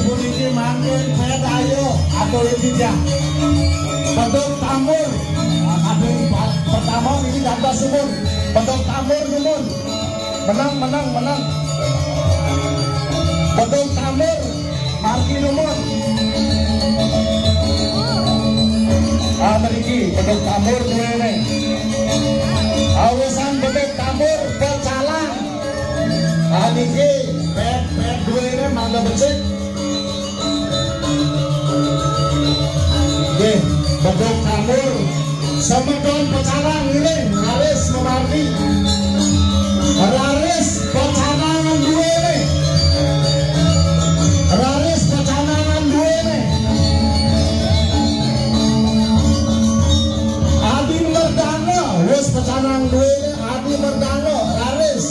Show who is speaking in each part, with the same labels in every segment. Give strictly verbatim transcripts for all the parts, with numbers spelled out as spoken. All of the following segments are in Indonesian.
Speaker 1: puniki mangkin pet ayo atur tidak bentuk tambur kadang pertama ini kata sumun bentuk tambur sumun menang menang menang bentuk tambur marki numun ah meriki bentuk tambur dua ini awasan bentuk tambur pecalang ah niki pet pet dua ini mangga becik oke bentuk tambur semedon pecalang ini laris memarki laris pecalangan dua ini laris pecalangan dua ini Adi Merdano wis pecalang dua ini Adi Merdano laris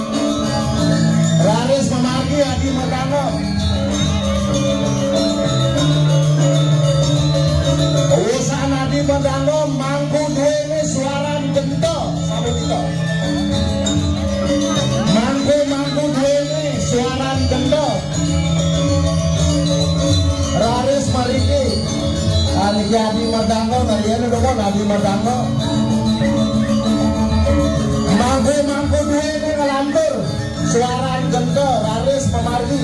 Speaker 1: laris memarki Adi Merdano usaha Adi Merdano mangku dua ini suara gento sama kita mangku mangku dua ini suara gento Raris mariki Aniki Adi Merdano nariana dong Adi Merdano mangku mangku dua ini ngelantur suara gento Raris memarki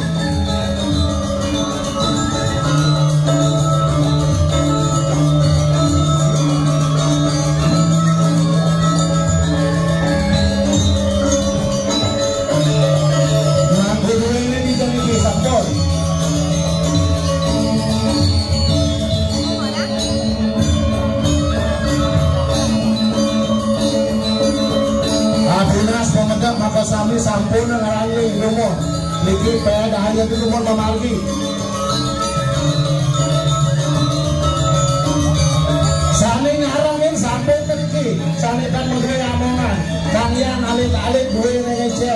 Speaker 1: maka sami sampun ngarani lumur niki peda hanya itu lumur memargi sani ngarangin sampai teki sani kan menteri amongan kalian alit-alit duwe Indonesia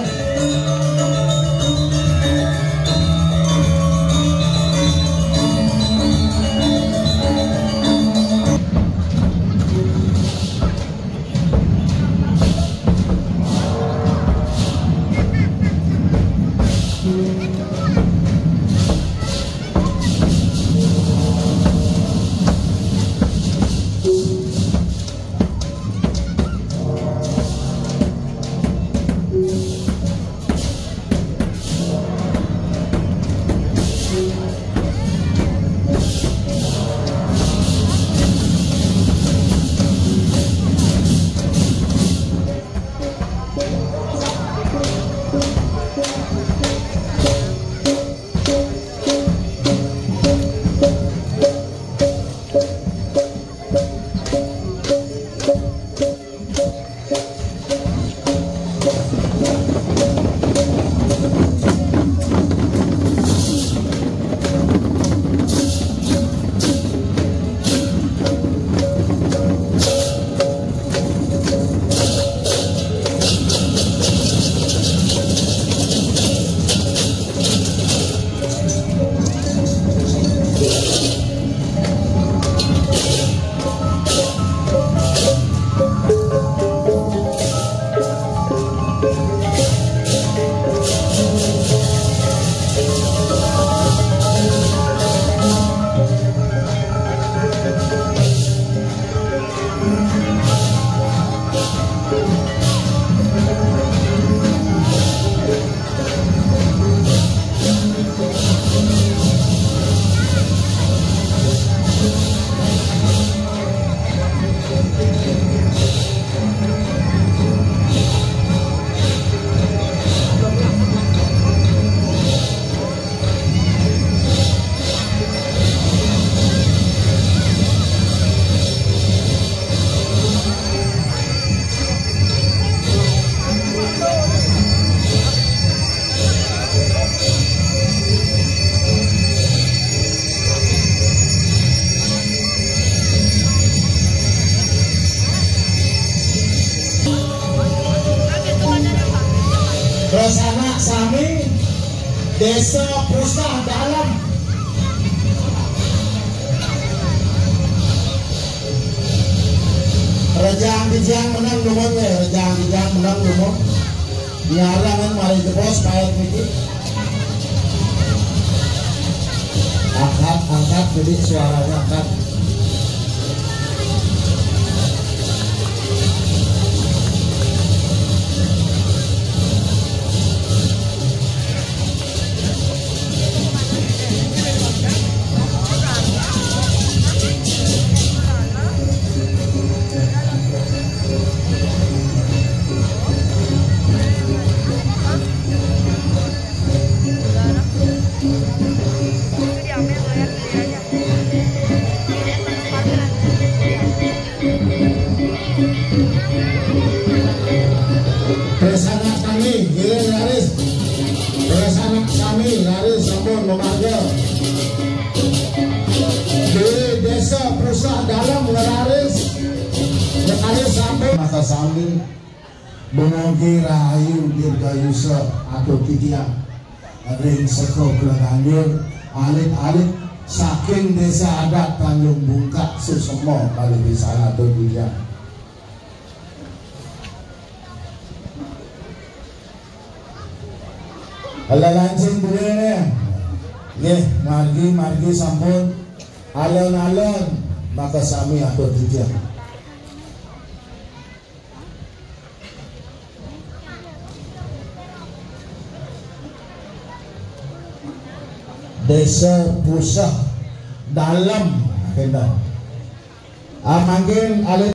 Speaker 1: Terus anak sami desa pusat dalam rejang dijang menang lumut ya rejang dijang menang lumut nyarangan mari jebos payet niki Angkat, angkat, jadi suaranya angkat. Bersama kami, gilir laris. Bersama kami, laris sampun memanggil. Di desa perusahaan dalam laris. Laris sampun. Mata sami, mengogi rahayu dirgayusa atau titiang. Ring seko kelanganjur, alit-alit saking desa adat Tanjung Bungkak Susemo kali di sana atau titiang. Ala lancing bulene, nggih margi margi sampun alon-alon maka sami atau titiang. Desa pusat dalam kena. Amanggil alit